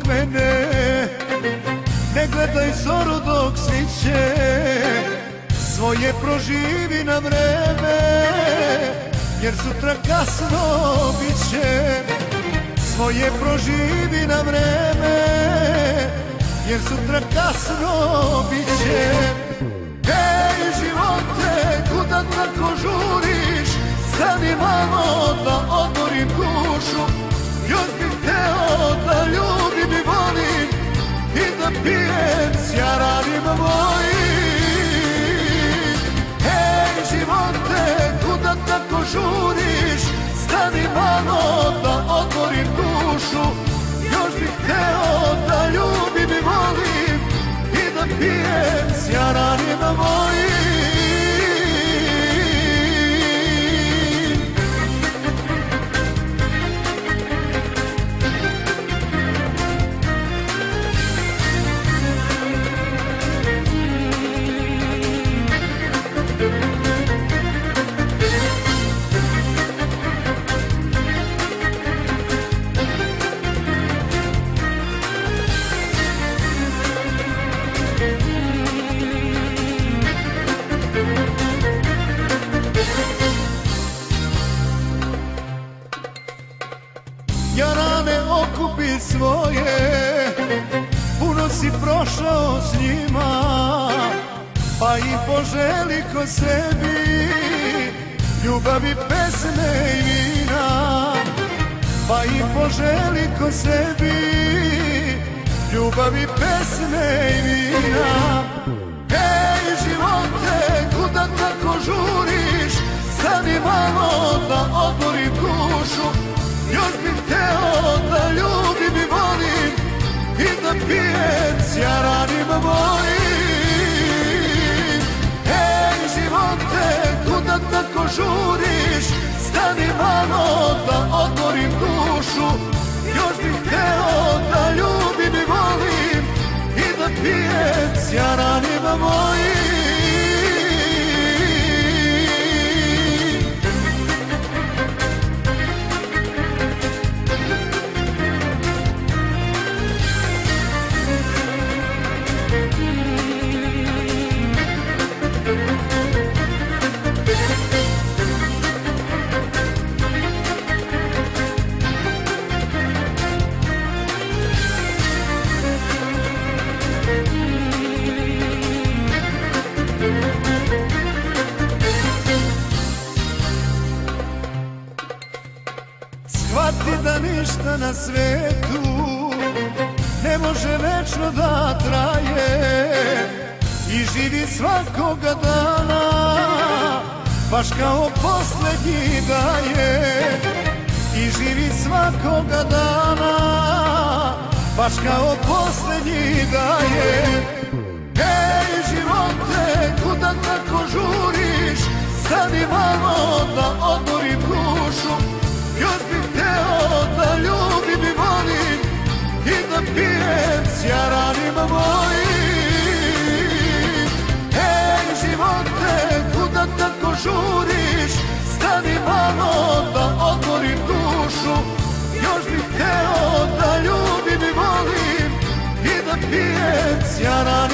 mene, ne gledaj zoru dok sviće, svoje proživi na vreme, jer sutra kasno biće. Svoje proživi na vreme, jer sutra kasno biće. Ej živote, kuda tako žuriš, stani malo da odmorim dušu. Još bih hteo da ljubim i volim i da pijem s jaranima mojim. Ej živote, kuda tako žuriš, stani malo da odmorim dušu. Još bih hteo da ljubim i volim i da pijem s jaranima mojim. Jarane okupi svoje, puno si prošao s njima, pa i poželi ko sebi ljubavi, pesme i vina. Pa i poželi ko sebi ljubavi, pesme i vina. Ej živote, kuda tako žuriš, stani malo da odmorim dušu. Još bih hteo da ljubim i volim i da pijem s jaranima mojim. Ej živote, kuda tako žuriš, stani malo da odmorim dušu. Još bih hteo da ljubim i volim i da pijem s jaranima mojim. Shvati da ništa na svetu ne može večno da traje i živi svakoga dana baš kao poslednji da je. I živi svakoga dana baš kao poslednji da je. Ej živote, kuda tako žuriš, stani malo da odmorim dušu. Još bih hteo da ljubim i volim i da pijem s jaranima mojim. Ej živote, kuda tako žuriš, stani malo da odmorim dušu. Još bih hteo da ljubim i volim i da pijem s jaranima mojim.